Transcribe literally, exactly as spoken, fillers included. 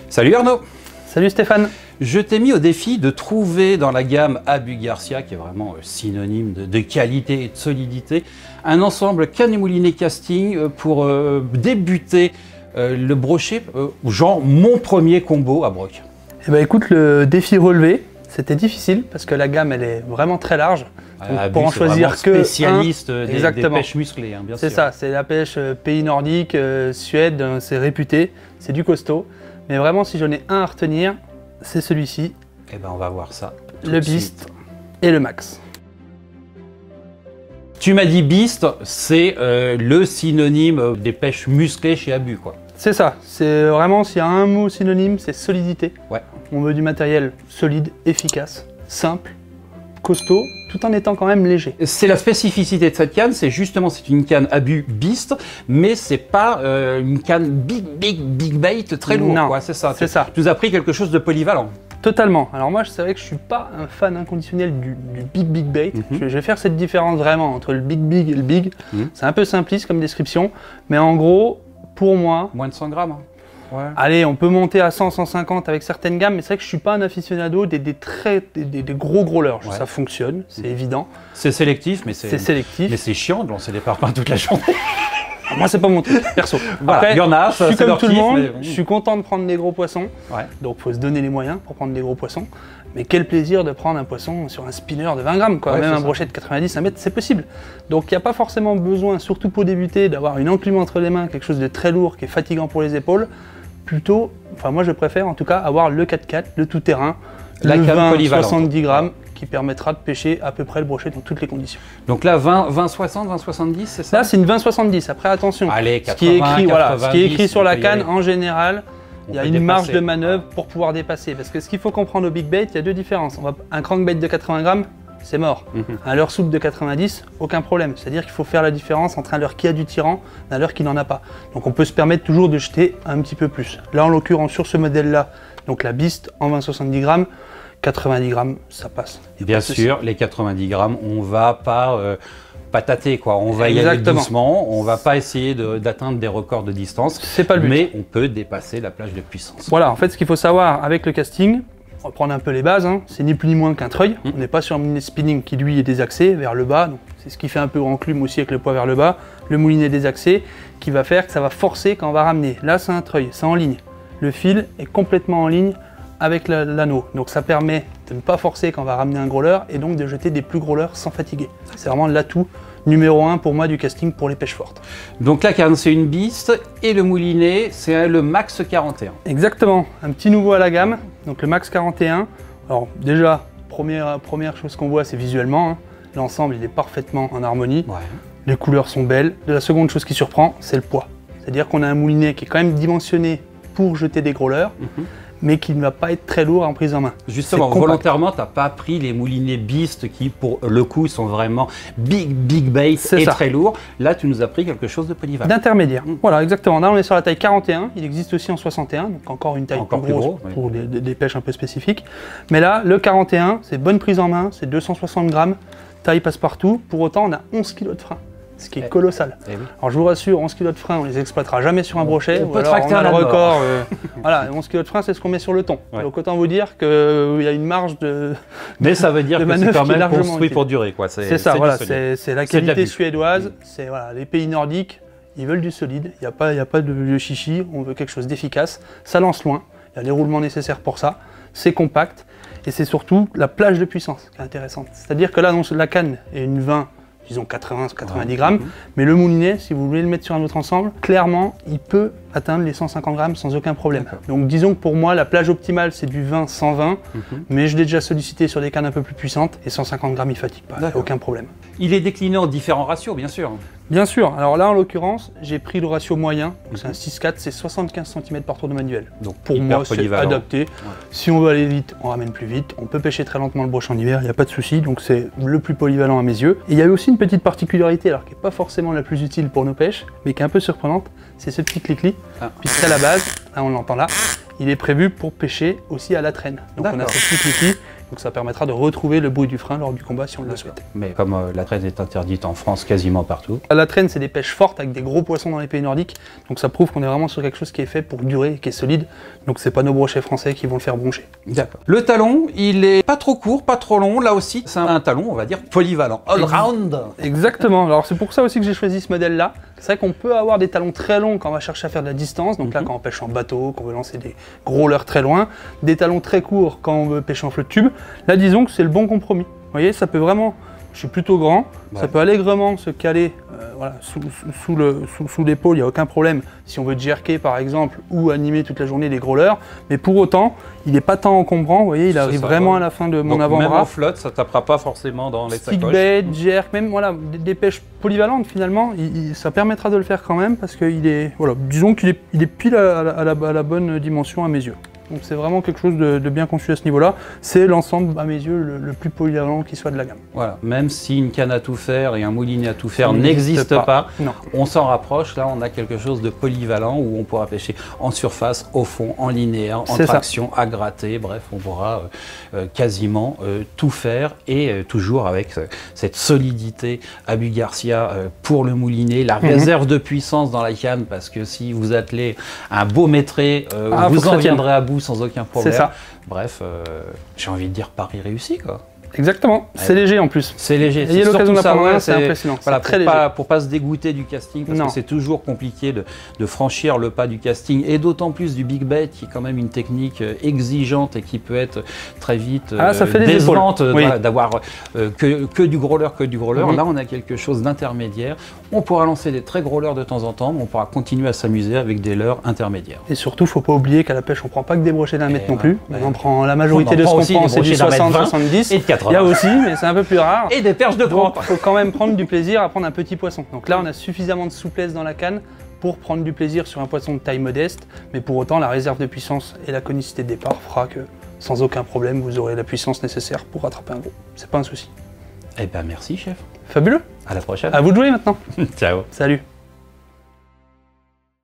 Salut Arnaud. Salut Stéphane. Je t'ai mis au défi de trouver dans la gamme Abu Garcia, qui est vraiment synonyme de, de qualité et de solidité, un ensemble canne et moulinet casting pour euh, débuter euh, le brochet, euh, genre mon premier combo à broc. Eh ben écoute, le défi relevé, c'était difficile parce que la gamme elle est vraiment très large. Donc, Abu, pour en choisir que spécialiste un, des, exactement. des pêches musclées, hein, bien sûr. C'est ça, c'est la pêche euh, pays nordique, euh, Suède, euh, c'est réputé, c'est du costaud. Mais vraiment, si j'en ai un à retenir, c'est celui-ci. Eh ben on va voir ça. Le Beast et le Max. Tu m'as dit Beast, c'est euh, le synonyme des pêches musclées chez Abu, quoi. C'est ça, c'est vraiment, s'il y a un mot synonyme, c'est solidité. Ouais. On veut du matériel solide, efficace, simple, costaud, tout en étant quand même léger. C'est la spécificité de cette canne, c'est justement c'est une canne Abu Beast, mais c'est pas euh, une canne big big big bait très lourde. Non, c'est ça. C'est ça. Tu nous as pris quelque chose de polyvalent. Totalement. Alors moi, c'est vrai que je suis pas un fan inconditionnel du, du big big bait. Mm-hmm. je, je vais faire cette différence vraiment entre le big big et le big. Mm-hmm. C'est un peu simpliste comme description, mais en gros, pour moi, moins de cent grammes. Hein. Ouais. Allez, on peut monter à cent, cent cinquante avec certaines gammes, mais c'est vrai que je suis pas un aficionado des, des, très, des, des, des gros gros leurres. Ouais. Ça fonctionne, c'est mmh. évident. C'est sélectif, mais c'est sélectif. Mais c'est chiant de lancer des parpaings toute la journée. Moi, c'est pas mon truc, perso. Voilà, Après, il y en a, ça, je suis comme tout le monde, mais... je suis content de prendre des gros poissons. Ouais. Donc, il faut se donner les moyens pour prendre des gros poissons. Mais quel plaisir de prendre un poisson sur un spinner de vingt grammes, quoi. Ouais, même un ça. brochet de quatre-vingt-dix, un mètre, c'est possible. Donc, il n'y a pas forcément besoin, surtout pour débuter, d'avoir une enclume entre les mains, quelque chose de très lourd, qui est fatigant pour les épaules. Plutôt, enfin moi je préfère en tout cas avoir le quatre quatre, le tout-terrain, le vingt soixante-dix grammes qui permettra de pêcher à peu près le brochet dans toutes les conditions. Donc là vingt soixante, vingt soixante-dix, c'est ça? Là c'est une vingt soixante-dix, après attention, Allez, quatre-vingts, ce, qui est écrit, voilà, ce qui est écrit sur la canne en général, on il y a une dépasser. marge de manœuvre pour pouvoir dépasser. Parce que ce qu'il faut comprendre au big bait, il y a deux différences. On va, un crankbait de quatre-vingts grammes, c'est mort. Mm-hmm. Un leurre souple de quatre-vingt-dix, aucun problème. C'est-à-dire qu'il faut faire la différence entre un leurre qui a du tirant et un leurre qui n'en a pas. Donc on peut se permettre toujours de jeter un petit peu plus. Là en l'occurrence sur ce modèle-là, donc la Beast en vingt soixante-dix grammes, quatre-vingt-dix grammes, ça passe. Bien sûr, les quatre-vingt-dix grammes, on va pas euh, patater, quoi. On va Exactement. y aller doucement, on va pas essayer d'atteindre des records de distance. C'est pas le but. Mais on peut dépasser la plage de puissance. Voilà, en fait ce qu'il faut savoir avec le casting, on va prendre un peu les bases, hein. C'est ni plus ni moins qu'un treuil. Mmh. On n'est pas sur un moulinet spinning qui lui est désaxé vers le bas. C'est ce qui fait un peu enclume aussi avec le poids vers le bas. Le moulinet désaxé qui va faire que ça va forcer quand on va ramener. Là c'est un treuil, c'est en ligne. Le fil est complètement en ligne avec l'anneau. Donc ça permet de ne pas forcer quand on va ramener un gros leurre et donc de jeter des plus gros leurres sans fatiguer. C'est vraiment l'atout numéro un pour moi du casting pour les pêches fortes. Donc la canne c'est une Beast et le moulinet c'est le Max quarante et un. Exactement, un petit nouveau à la gamme, donc le Max quarante et un. Alors déjà, première, première chose qu'on voit c'est visuellement, hein. L'ensemble il est parfaitement en harmonie, ouais. Les couleurs sont belles. La seconde chose qui surprend c'est le poids. C'est-à-dire qu'on a un moulinet qui est quand même dimensionné pour jeter des gros leurres. Mm-hmm. Mais qui ne va pas être très lourd en prise en main. Justement, volontairement, tu n'as pas pris les moulinets Beast qui, pour le coup, sont vraiment big, big bait et ça. Très lourds. Là, tu nous as pris quelque chose de polyvalent. D'intermédiaire. Mmh. Voilà, exactement. Là, on est sur la taille quarante et un. Il existe aussi en soixante et un, donc encore une taille encore plus grosse plus gros, pour oui. des, des, des pêches un peu spécifiques. Mais là, le quarante et un, c'est bonne prise en main, c'est deux cent soixante grammes, taille passe-partout. Pour autant, on a onze kilos de frein. Ce qui est colossal. Eh oui. Alors je vous rassure, onze kilos de frein, on les exploitera jamais sur un brochet. On ou peut alors tracter on a le record. Euh... voilà, onze kilos de frein, c'est ce qu'on met sur le thon. Ouais. Donc autant vous dire qu'il euh, y a une marge de. Mais ça veut dire que c'est quand même construit pour durer, quoi. C'est ça, voilà, c'est la qualité suédoise. C'est voilà, les pays nordiques, ils veulent du solide. Il n'y a pas, il y a pas de, de chichi. On veut quelque chose d'efficace. Ça lance loin. Il y a les roulements nécessaires pour ça. C'est compact et c'est surtout la plage de puissance qui est intéressante. C'est-à-dire que là, dans la canne est une vingt. Disons quatre-vingts à quatre-vingt-dix grammes, mais le moulinet, si vous voulez le mettre sur un autre ensemble, clairement, il peut atteindre les cent cinquante grammes sans aucun problème. Donc disons que pour moi, la plage optimale, c'est du vingt cent vingt, mm-hmm. mais je l'ai déjà sollicité sur des cannes un peu plus puissantes, et cent cinquante grammes, il fatigue pas, aucun problème. Il est décliné en différents ratios, bien sûr. Bien sûr. Alors là, en l'occurrence, j'ai pris le ratio moyen, mm-hmm. c'est un six quatre, c'est soixante-quinze centimètres par tour de manuel. Donc pour moi, c'est adapté. Ouais. Si on veut aller vite, on ramène plus vite. On peut pêcher très lentement le brochet en hiver, il n'y a pas de souci, donc c'est le plus polyvalent à mes yeux. Et il y a aussi une petite particularité, alors qui n'est pas forcément la plus utile pour nos pêches, mais qui est un peu surprenante, c'est ce petit clic-clic, ah. puisqu'à la base, là on l'entend là, il est prévu pour pêcher aussi à la traîne. Donc on a ce petit clic-clic Donc ça permettra de retrouver le bruit du frein lors du combat si on le souhaite. Mais comme euh, la traîne est interdite en France quasiment partout. La traîne, c'est des pêches fortes avec des gros poissons dans les pays nordiques. Donc ça prouve qu'on est vraiment sur quelque chose qui est fait pour durer, qui est solide. Donc c'est pas nos brochets français qui vont le faire broncher. D'accord. Le talon, il est pas trop court, pas trop long. Là aussi, c'est un talon, on va dire, polyvalent. All round. Exactement. Alors c'est pour ça aussi que j'ai choisi ce modèle-là. C'est vrai qu'on peut avoir des talons très longs quand on va chercher à faire de la distance. Donc là, quand on pêche en bateau, qu'on veut lancer des gros leurres très loin. Des talons très courts quand on veut pêcher en flotte tube. Là, disons que c'est le bon compromis. Vous voyez, ça peut vraiment, je suis plutôt grand, ouais. Ça peut allègrement se caler euh, voilà, sous, sous, sous le, sous, sous l'épaule, il n'y a aucun problème si on veut jerker par exemple ou animer toute la journée des gros leurres. Mais pour autant, il n'est pas tant encombrant, vous voyez, il arrive ça, vraiment ouais. à la fin de mon avant-bras. Même en flotte, ça ne tapera pas forcément dans les sacoches. Stickbait, jerk, même voilà, des, des pêches polyvalentes finalement, il, il, ça permettra de le faire quand même parce qu'il est, voilà, disons qu'il est, il est pile à, à, la, à, la, à la bonne dimension à mes yeux. Donc c'est vraiment quelque chose de, de bien conçu à ce niveau-là. C'est l'ensemble, à mes yeux, le, le plus polyvalent qui soit de la gamme. Voilà, même si une canne à tout faire et un moulinet à tout faire n'existe pas, pas non. On s'en rapproche. Là, on a quelque chose de polyvalent où on pourra pêcher en surface, au fond, en linéaire, en traction, ça. à gratter. Bref, on pourra euh, euh, quasiment euh, tout faire et euh, toujours avec euh, cette solidité Abu Garcia euh, pour le moulinet, la mm-hmm. réserve de puissance dans la canne, parce que si vous attelez un beau métré, euh, ah, vous en viendrez à bout sans aucun problème. C'est ça. Bref, euh, j'ai envie de dire pari réussi, quoi. Exactement, c'est ouais. léger en plus. C'est léger. Ayez l'occasion d'apprendre un, c'est impressionnant. Voilà, très pour léger. Pas, pour pas se dégoûter du casting, parce non. que c'est toujours compliqué de, de franchir le pas du casting, et d'autant plus du big bait, qui est quand même une technique exigeante et qui peut être très vite ah, ça fait décevante oui. d'avoir euh, que, que du gros leurre, que du gros leurre. Mm-hmm. Là, on a quelque chose d'intermédiaire. On pourra lancer des très gros leurres de temps en temps, mais on pourra continuer à s'amuser avec des leurres intermédiaires. Et surtout, il ne faut pas oublier qu'à la pêche, on ne prend pas que des brochets d'un mètre non plus. Ouais. On en prend la majorité de ce qu'on prend, c'est du soixante soixante-dix. Et de quatre-vingts. Il y a aussi, mais c'est un peu plus rare. Et des perches de trente. Il faut quand même prendre du plaisir à prendre un petit poisson. Donc là, on a suffisamment de souplesse dans la canne pour prendre du plaisir sur un poisson de taille modeste, mais pour autant, la réserve de puissance et la conicité de départ fera que, sans aucun problème, vous aurez la puissance nécessaire pour rattraper un gros. C'est pas un souci. Eh ben merci, chef. Fabuleux. À la prochaine. À vous de jouer maintenant. Ciao. Salut.